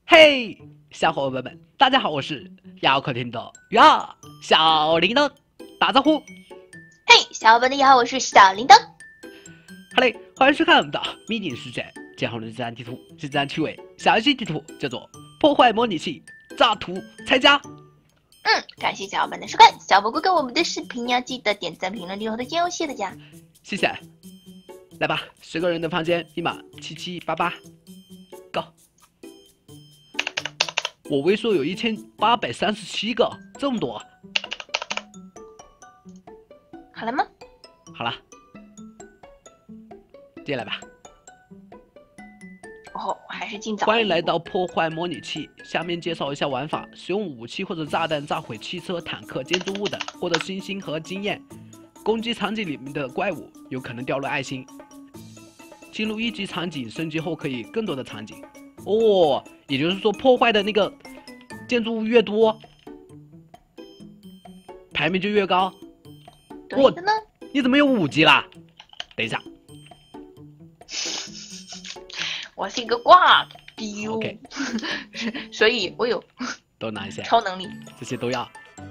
嘿，小伙伴们，大家好，我是遥客厅的呀小铃铛，打招呼。 嘿，小伙伴们你好，我是小铃铛。 好嘞，欢迎收看我们的迷你世界健康的自然地图，是自然趣味小游戏地图，叫做破坏模拟器炸图拆家。 感谢小伙伴的收看，小宝哥给我们的视频要记得点赞、评论、留言和推荐，谢谢大家。 谢谢。来吧，10个人的房间密码7788 ，Go。我微缩有1837个，这么多。 好了吗？ 好了，接下来吧。 哦，还是尽早。 欢迎来到破坏模拟器。下面介绍一下玩法：使用武器或者炸弹炸毁汽车、坦克、建筑物等，获得星星和经验。攻击场景里面的怪物有可能掉落爱心。进入1级场景，升级后可以更多的场景。哦，也就是说破坏的那个建筑物越多，排名就越高。 对的呢。 你怎么有5级啦？等一下。 我是一个挂丢 OK 所以我有都拿一下， 超能力， 这些都要。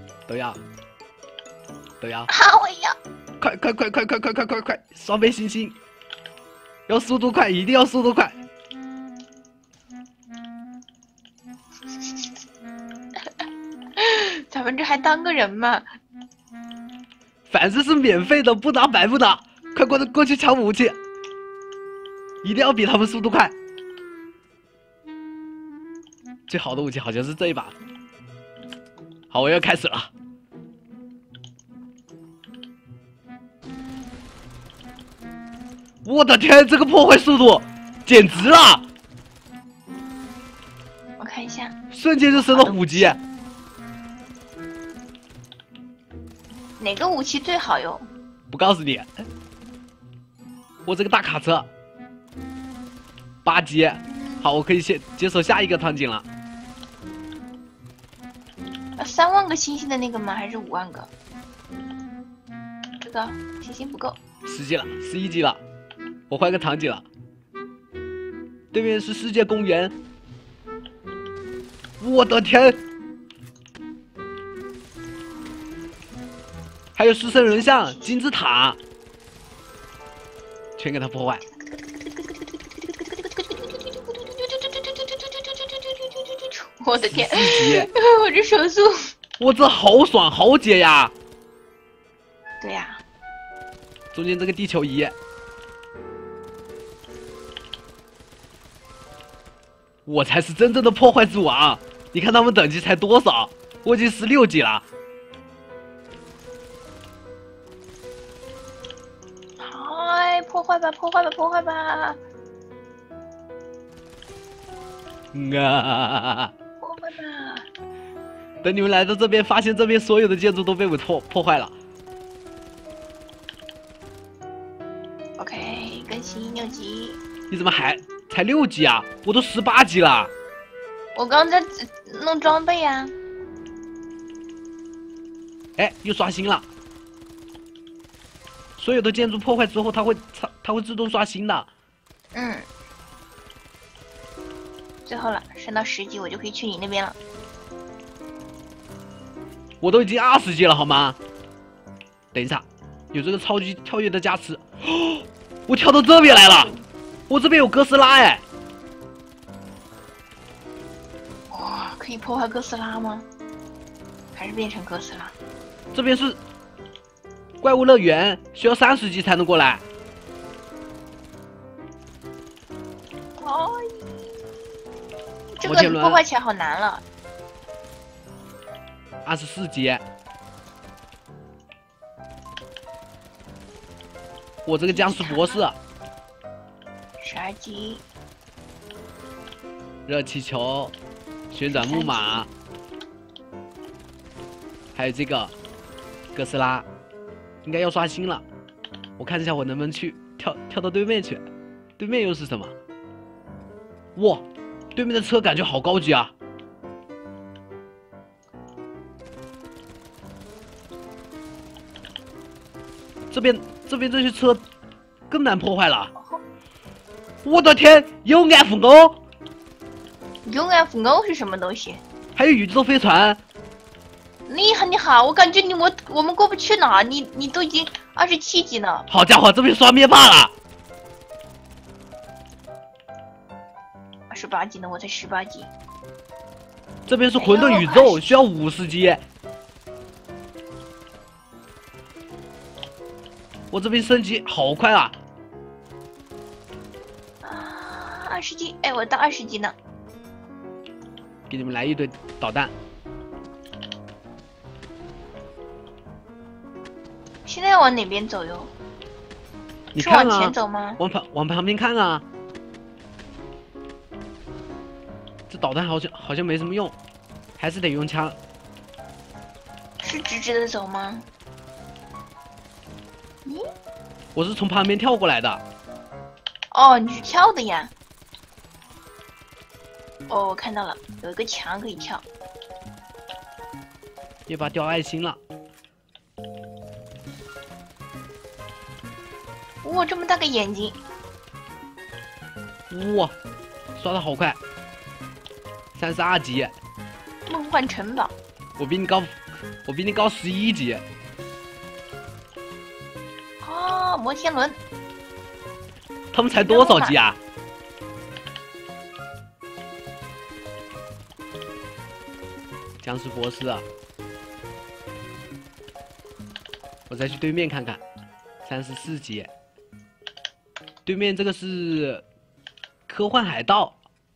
好，我要。 快！双倍星星，要速度快，一定要速度快。 咱们这还当个人吗？ 反正是免费的，不拿白不拿。快过去抢武器，一定要比他们速度快。最好的武器好像是这一把。好，我要开始了。我的天，这个破坏速度简直了！ 我看一下， 瞬间就升了5级。 哪个武器最好用？ 不告诉你。我这个大卡车8级，好，我可以先接手下一个场景了。 3万个星星的那个吗？还是5万个？这个星星不够。 10级了，11级了，我换个场景了。对面是世界公园。我的天！还有狮身人像、金字塔，全给他破坏。 我的天 14级， 我这手速， 我这好爽好解呀！ 对呀， 中间这个地球仪，我才是真正的破坏之王。你看他们等级才多少？我已经16级了。 嗨，破坏吧！ 破坏吧！等你们来到这边，发现这边所有的建筑都被我破坏了。 OK， 更新6级。 你怎么才6级啊？我都18级了。 我刚在弄装备呀。 哎，又刷新了。所有的建筑破坏之后，它会自动刷新的。 最后了，升到10级，我就可以去你那边了。 我都已经20级了，好吗？等一下，有这个超级跳跃的加持，哦，我跳到这边来了。我这边有哥斯拉哎。 哇，可以破坏哥斯拉吗？还是变成哥斯拉？ 这边是怪物乐园，需要30级才能过来。 哦，这个破坏起来好难了。 24级，我这个僵尸博士。 12级， 热气球，旋转木马，还有这个哥斯拉，应该要刷新了。我看一下我能不能去跳到对面去。对面又是什么？哇，对面的车感觉好高级啊！这边这些车更难破坏了。我的天，有暗风哦！ UFO 是什么东西？ 还有宇宙飞船。 厉害厉害！我感觉我们过不去呢。你都已经27级了。 好家伙，这边刷灭霸了。 28级呢，我才18级。 这边是混沌宇宙，需要50级。我这边升级好快啊 ！20级，哎，我到20级呢。 给你们来一堆导弹。 现在往哪边走哟？ 你看啊， 是往前走吗？ 往旁边看啊。这导弹好像没什么用，还是得用枪。 是直直的走吗？咦？ 我是从旁边跳过来的。 哦，你是跳的呀？哦，我看到了，有一个墙可以跳。 灭霸掉爱心了。 哇，这么大个眼睛！ 哇，刷的好快，32级。 梦幻城堡。 我比你高11级。 哦，摩天轮。 他们才多少级啊？僵尸博士啊！我再去对面看看，34级。对面这个是科幻海盗。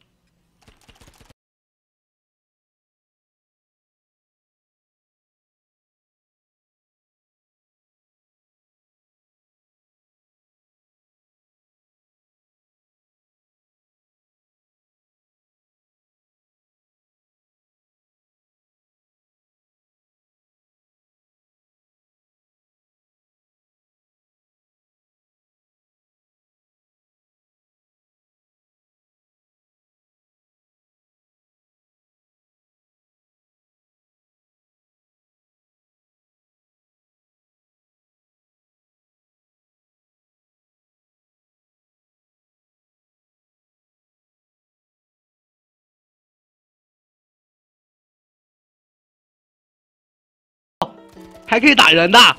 还可以打人的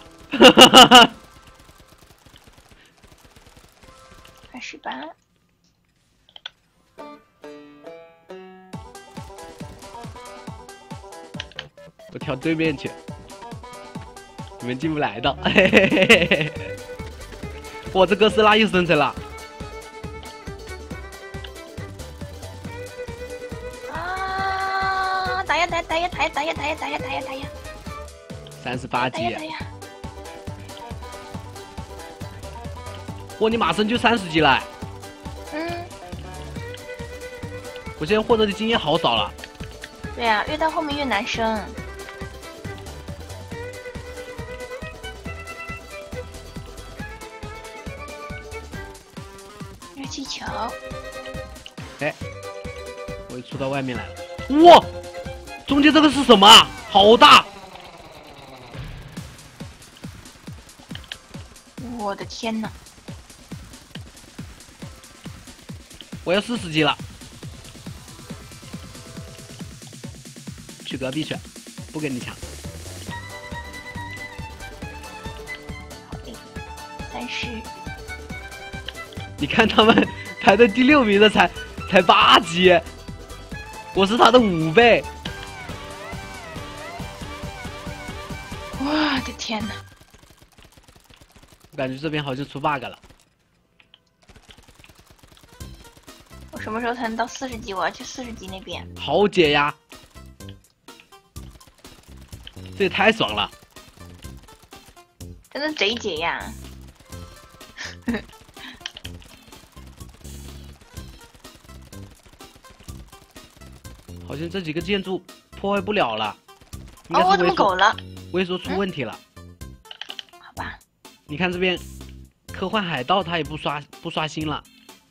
28。 我跳对面去，你们进不来的。嘿嘿嘿嘿嘿。哇，这哥斯拉又生成了。 啊！打呀 ！38级。 打呀！ 哇，你马上就30级了。 嗯。 我现在获得的经验好少了。 对啊，越到后面越难升。热气球。 哎，我又出到外面来了。哇，中间这个是什么啊？好大！ 我的天哪！ 我要40级了。去隔壁去，不跟你抢。 好的，30。 你看他们排在第6名的才8级，我是他的5倍。 我的天哪！ 我感觉这边好像出 bug 了。 我什么时候才能到40级？我要去40级那边。 好解呀！这也太爽了！ 真的贼解呀！ 好像这几个建筑破坏不了了。 哦，我怎么狗了？ 微缩出问题了。 好吧。 你看这边，科幻海盗它也不刷新了。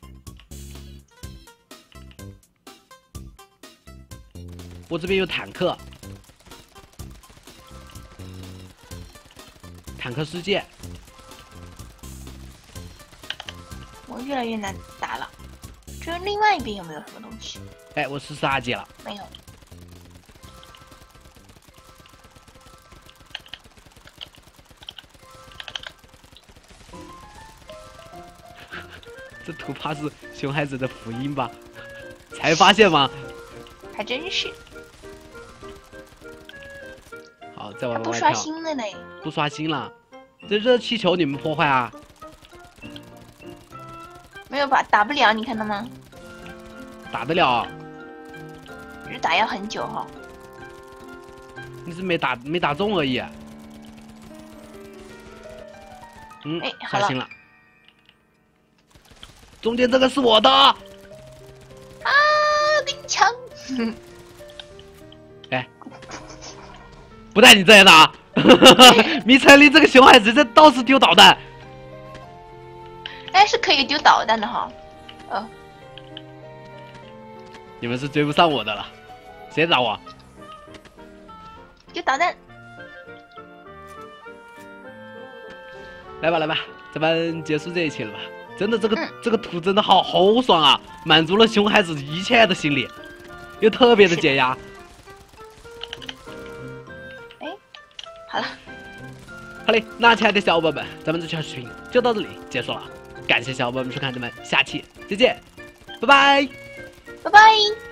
我这边有坦克。坦克世界， 我越来越难打了。这另外一边有没有什么东西？ 哎，我42级了。 没有。 这图怕是熊孩子的福音吧？才发现吗？ 还真是。 好，再往外不刷跳。 新了嘞。 不刷新了。这热气球你们破坏啊？ 没有吧？打不了，你看到吗？ 打得了。 只是打要很久哈。 你是没打中而已。 哎，好了。 刷新了。中间这个是我的。啊！ 给你抢。 哎，不带你这样的啊！迷彩里这个熊孩子这到处丢导弹。 哎，是可以丢导弹的哈。 你们是追不上我的了。谁打我？ 丢导弹。 来吧来吧，咱们结束这一期了吧？真的这个图真的好爽啊，满足了熊孩子一切的心理，又特别的解压。 哎，好了。 好嘞，那亲爱的小伙伴们，咱们这条视频就到这里结束了，感谢小伙伴们收看，咱们下期再见，拜拜， 拜拜。